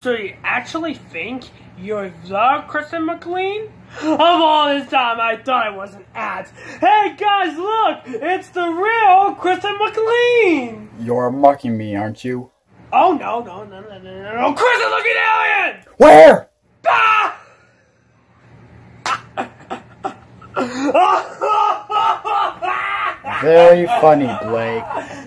So you actually think you're the Kristen McLean? Of all this time, I thought it was an ad. Hey guys, look! It's the real Kristen McLean! You're mocking me, aren't you? Oh, no. Kristen looking alien! Where? Ah! Very funny, Blake.